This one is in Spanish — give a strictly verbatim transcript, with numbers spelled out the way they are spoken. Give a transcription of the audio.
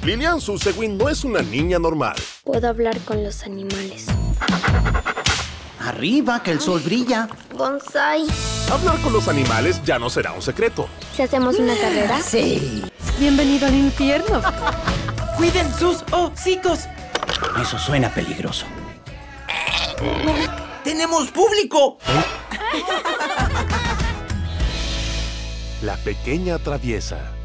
Lilian Susewin no es una niña normal. Puedo hablar con los animales. Arriba, que el sol brilla. Bonsai. Hablar con los animales ya no será un secreto. ¿Si hacemos una carrera? Sí. Bienvenido al infierno. ¡Cuiden sus hocicos! Eso suena peligroso. ¡Tenemos público! La pequeña traviesa.